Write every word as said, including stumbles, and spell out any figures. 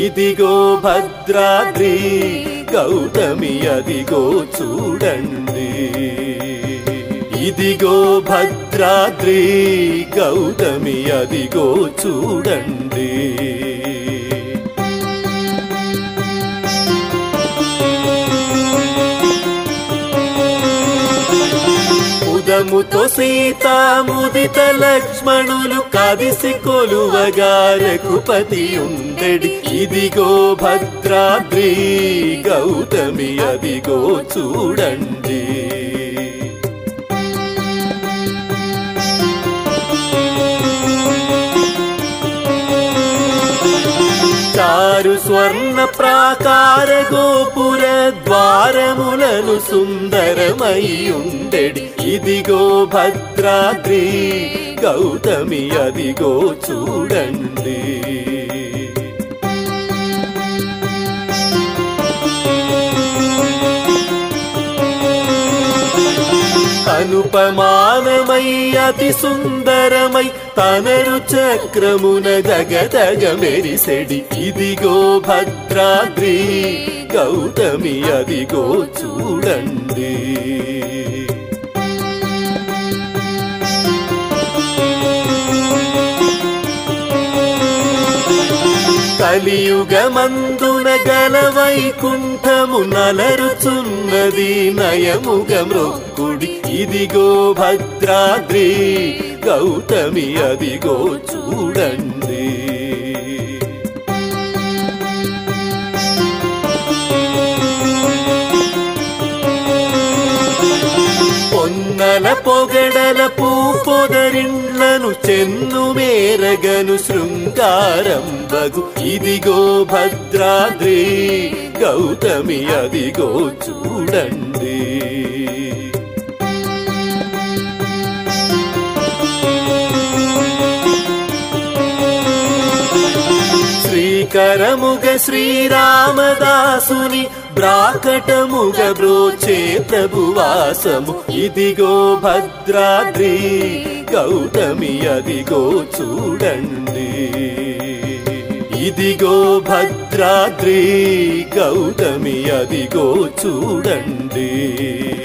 ఇదిగో భద్రాద్రి గౌతమి అదిగో చూడండి ఇదిగో భద్రాద్రి గౌతమి అదిగో చూడండి ఉదముతో సీతా ముదిత లక్ష్మణులు కదిసి కొలువగా రఘుపతి ఉండెడి ఇదిగో భద్రాద్రి గౌతమి అదిగో చూడండి చారు స్వర్ణ ప్రాకార గోపుర ద్వారములను సుందరమై ఉండెడి ఇదిగో భద్రాద్రి గౌతమి అదిగో చూడండి అనుపమానమై అతి సుందరమై తనరు చక్రమున జగదగ మెరిసెడి ఇదిగో భద్రాద్రి గౌతమి అదిగో చూడండి కలియుగమందున గల వైకుంఠము నలరుచున్నది నయముగ మృక్కుడి ఇదిగో భద్రాద్రి గౌతమి అదిగో చూడండి పొన్నల పొగడల పూ పొదరిండ్లను చెన్ను మేరగను శృంగారం బగు ఇదిగో భద్రాద్రి గౌతమి అదిగో చూడండి శ్రీకరముగ శ్రీరామదాసుని బ్రాకటముగ బ్రోచే ప్రభువాసము ఇదిగో భద్రాద్రి గౌతమి అదిగో చూడండి ఇదిగో భద్రాద్రి గౌతమి అదిగో చూడండి